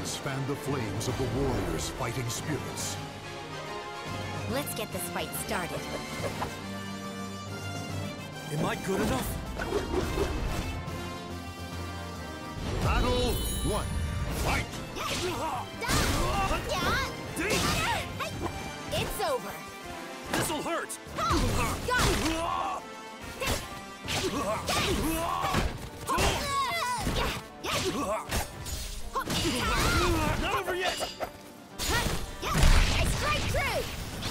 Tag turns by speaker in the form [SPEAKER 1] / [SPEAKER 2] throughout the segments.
[SPEAKER 1] Legends fan the flames of the warriors' fighting spirits.
[SPEAKER 2] Let's get this fight started.
[SPEAKER 3] Am I good enough?
[SPEAKER 1] Battle 1. Fight!
[SPEAKER 2] It's over.
[SPEAKER 3] This'll hurt! Not over yet!
[SPEAKER 2] I strike true!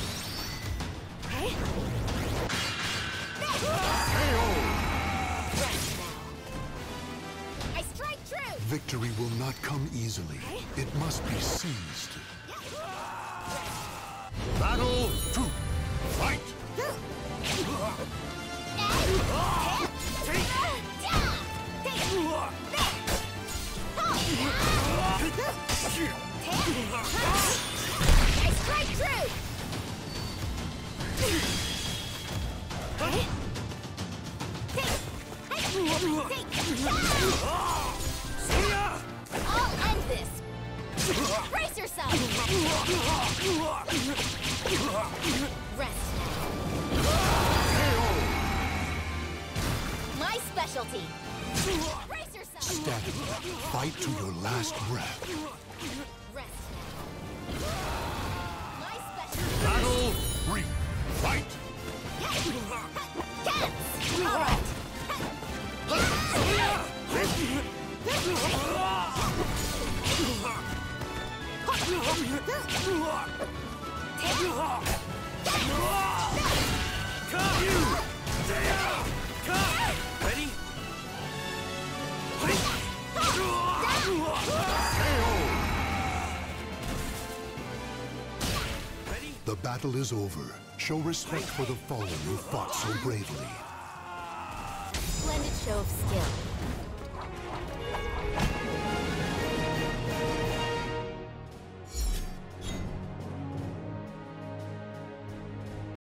[SPEAKER 2] I strike true!
[SPEAKER 1] Victory will not come easily. It must be seized. Battle 2. Fight!
[SPEAKER 2] I strike true! I'll end this! Brace yourself! Rest now. My specialty! Brace yourself!
[SPEAKER 1] Static. Fight to your last breath.
[SPEAKER 2] Rest now. My specialty!
[SPEAKER 1] Battle 3. Fight!
[SPEAKER 2] Cats! All right!
[SPEAKER 3] Ready?
[SPEAKER 1] The battle is over. Show respect for the fallen who fought so bravely.
[SPEAKER 2] Splendid show of skill.